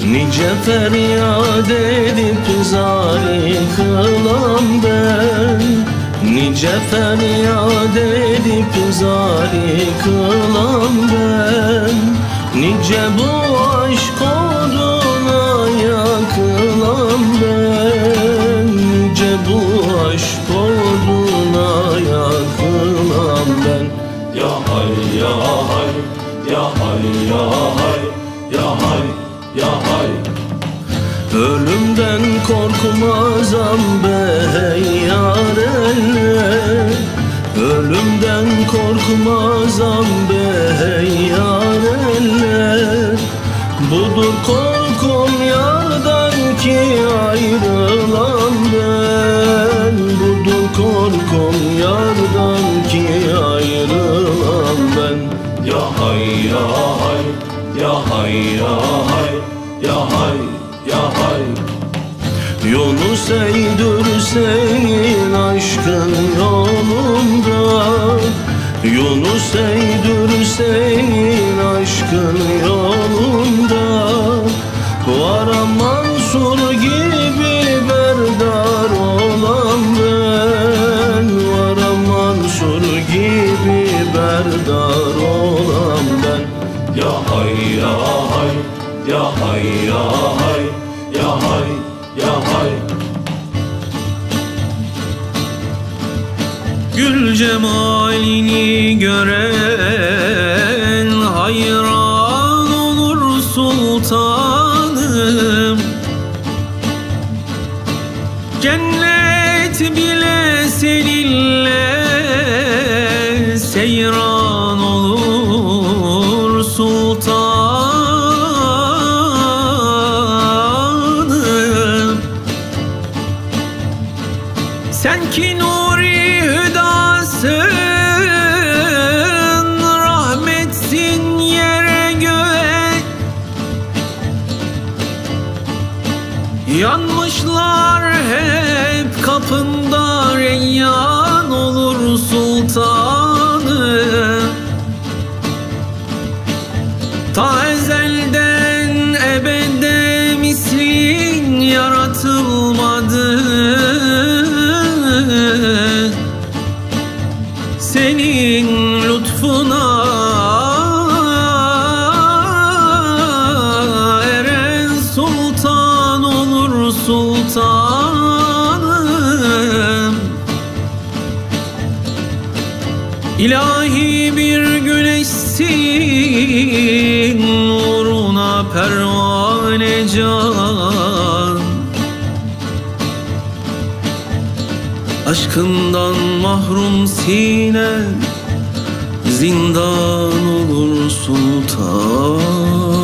Nice feryat edip zari kılan ben, nice feryat edip zari kılan ben, nice bu aşk oduna yakılan ben, nice bu aşk oduna yakılan ben. Ya hay ya hay, ya hay ya hay, ya hay ya hay. Ölümden korkmazam bey yarenler, ölümden korkmazam bey yarenler. Budur korkum yardan ki ayrılan ben, budur korkum yardan ki ayrılan ben. Ya hay ya hay, ya hay ya hay, ya hay ya hay. Yunus eydür senin aşkın yolunda, Yunus eydür senin aşkın yolunda. Varam Mansur gibi berdar olan ben, varam Mansur gibi berdar olan ben. Ya hay ya hay, ya hay ya hay, ya hay ya hay. Gül cemalini gören hayran olur sultanım. Cennet bile seninle seyran olur sultanım. Sen ki nuri hüdasın, rahmetsin yere göğe. Yanmışlar hep kapında, reyyan olur sultanım. Ta ezelden ebede mislin yaratılmadı. Senin lütfuna eren sultan olur sultanım. İlahi bir güneşsin, uğruna pervane can. Aşkından mahrum sine zindan olur sultan.